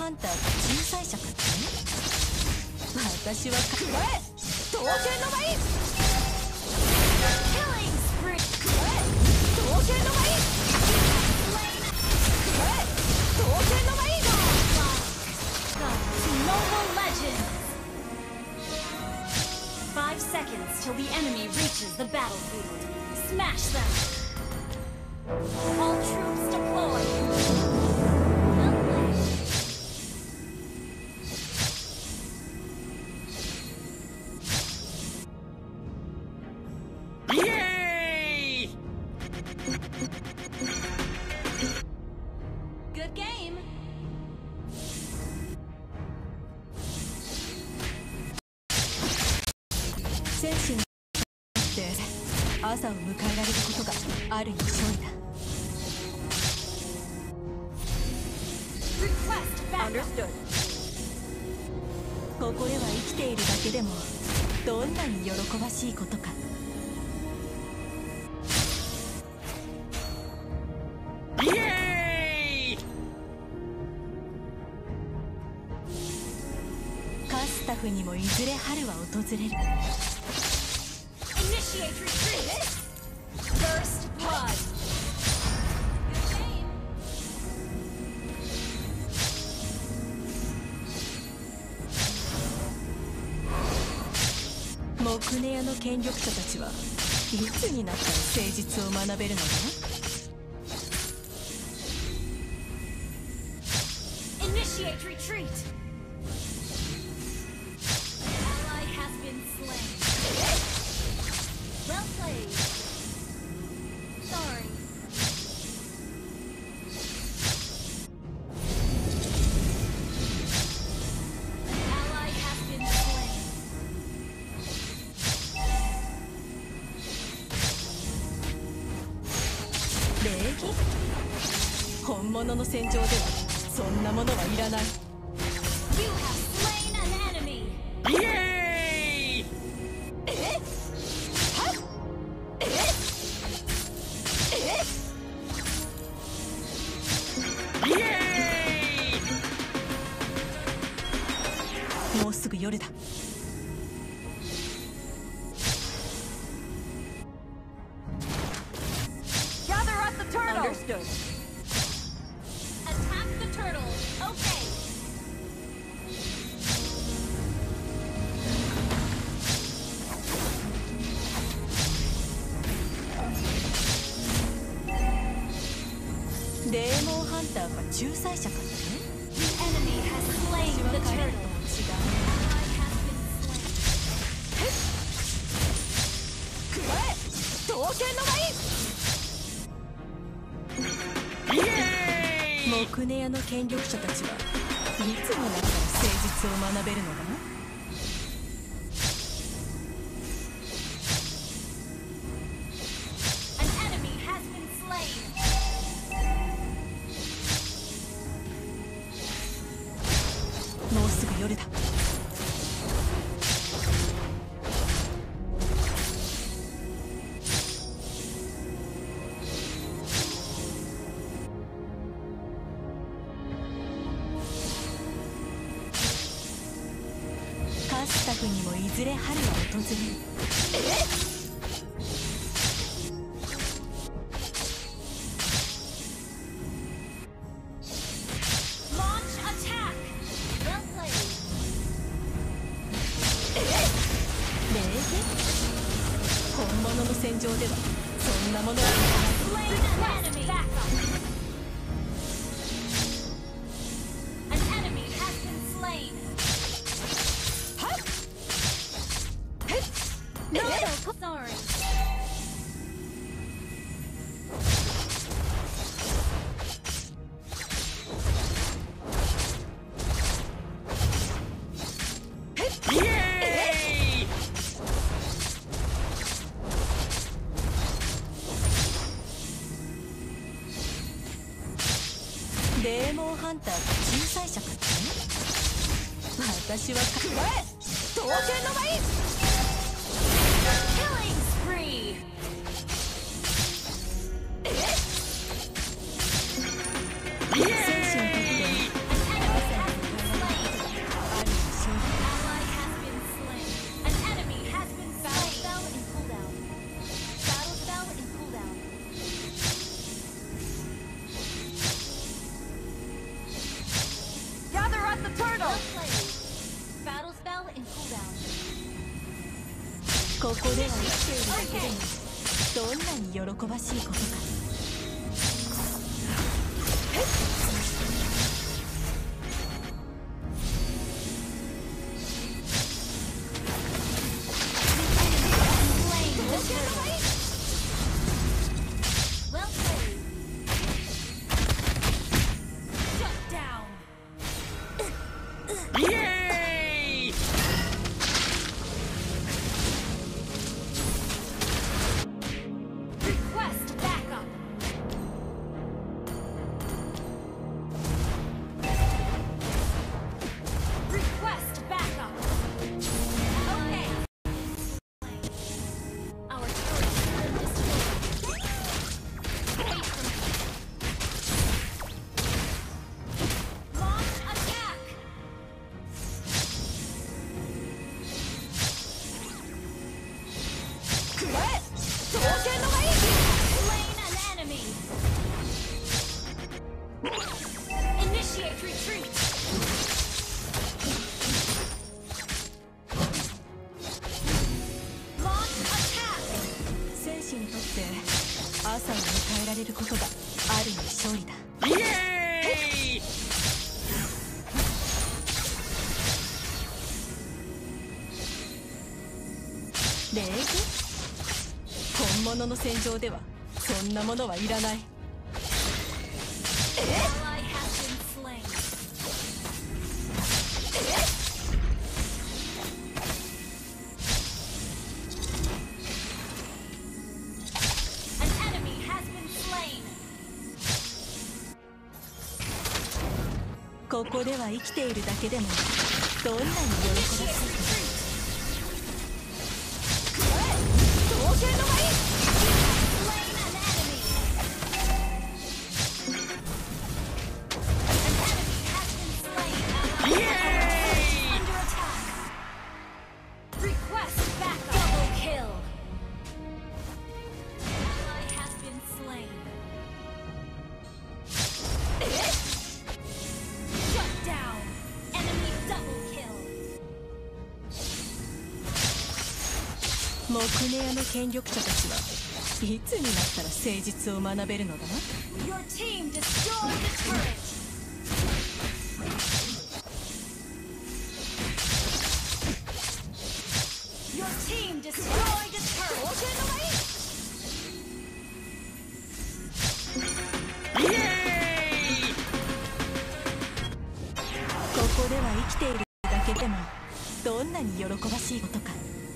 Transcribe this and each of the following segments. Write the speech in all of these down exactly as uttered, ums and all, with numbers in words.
ハンターが仲裁者かってね。私はくらえ刀剣の舞。刀剣の舞。くらえ刀剣の舞。 Mobile Legends! Five seconds till the enemy reaches the battlefield. Smash them! All troops deployed! Well played. Yay! Good game! 戦士にって朝を迎えられることがある意味勝利だ。Understood。ここでは生きているだけでもどんなに喜ばしいことか。 イエーイ！ カスタフにもいずれ春は訪れる。 Initiate retreat! First blood! Good game! モクネアの権力者たちはいつになったら誠実を学べるのかな。 Initiate retreat! Ally has been slain. Well played. Sorry. Ally has been slain. 礼儀？本物の戦場ではそんなものはいらない。 You have slain an enemy. イエーイ！ え？はっ？え？え？ イエーイ！ もうすぐ夜だ。Gather at the turtle. Understood. Attack the turtle. Okay. デーモンハンターが仲裁者かってね。 The enemy has slain the turtle. Ally has been slain. くらえ刀剣の舞。 イエーイ！ モクネアの権力者たちはいつになったら誠実を学べるのだな。 An enemy has been slain. もうすぐ夜だ。カスタフにもいずれ春は訪れる。え？ Launch attack. Well played. 礼儀？本物の戦場ではそんなものは Slain an enemy. Back up. An enemy has been slain. はっ？へっ？ No, no, sorry. Yay! デーモンハンターが仲裁者かってね。私はくらえ刀剣の舞。 Killing spree. え？ イエーイ！ 戦士にとって朝ここでは生きているだけでもどんなに喜ばしいことか。朝を迎えられることがある意味勝利だ。 イエーイ。 礼儀？本物の戦場ではそんなものはいらない。ここでは生きているだけでもどんなに喜ばしいか。同型の前木根屋の権力者たちはいつになったら誠実を学べるのだ。 Your team destroyed the turret. Your team destroyed the turret. イエーイ。 ここでは生きているだけでもどんなに喜ばしいことか。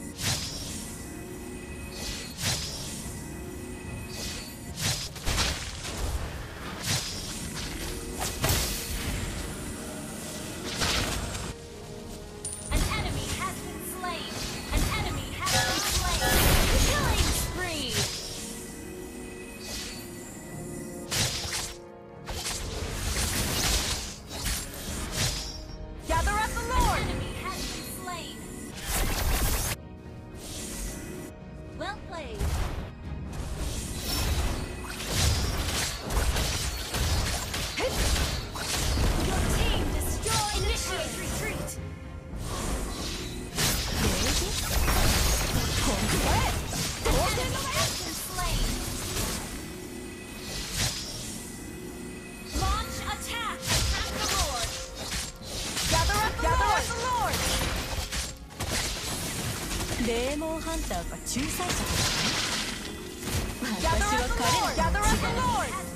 デーモンハンターか仲裁者か。私は彼らとは違う。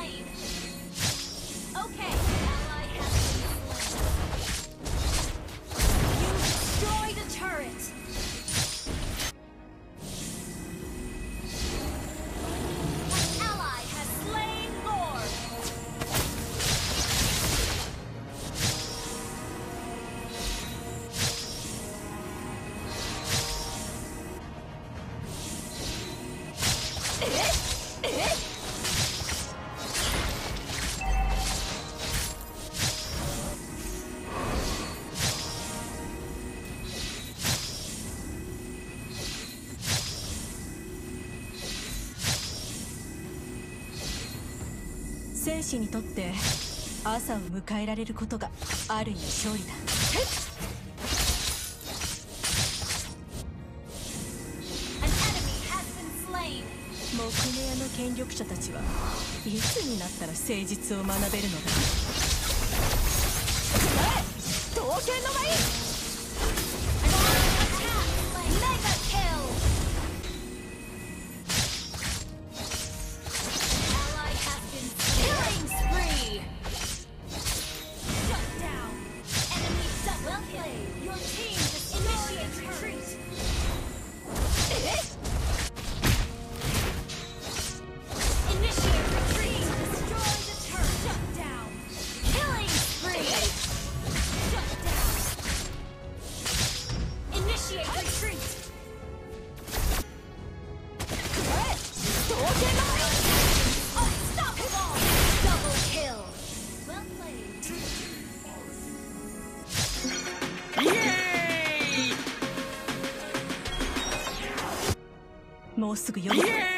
戦士にとって朝を迎えられることがある意味勝利だ。 クネアの権力者たちはいつになったら誠実を学べるのだ。刀剣の舞。 Mega kill! Ally has been killing spree! Shut down! Enemy double kill! Your team just initiate retreat! Initiate retreat! Destroy the turret! Shut down! Killing spree! Shut down! Initiate retreat! Unstoppable! Double kill! Well played. Yay! もうすぐ夜だ。 Yay!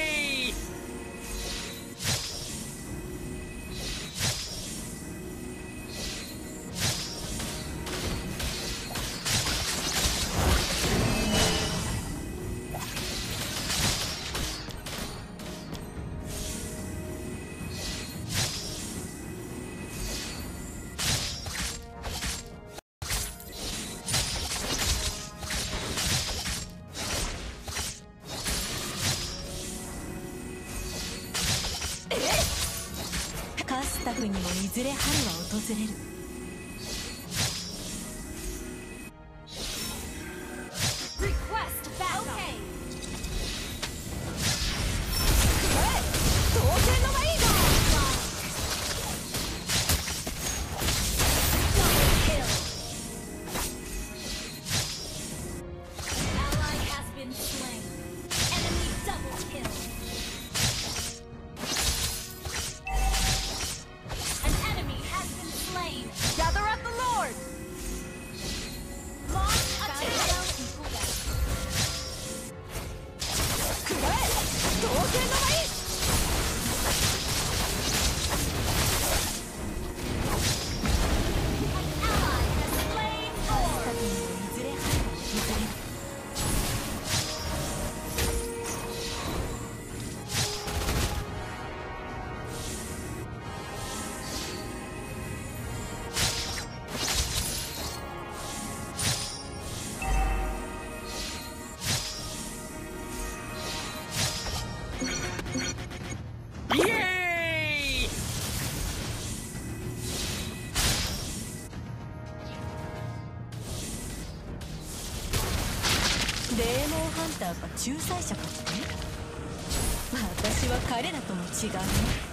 カスタフにもいずれ春は訪れる。 Request backup! Okay. 刀剣の舞。 Double kill! Ally has been slain. Enemy double kill. An enemy has been slain. Gather up the Lord. Launch attack. 刀剣の舞。 Ally has slain カスタ Lord. フにもいずれ春は訪れる。 Yay! デーモンハンターか仲裁者かって？私は彼らとも違うね。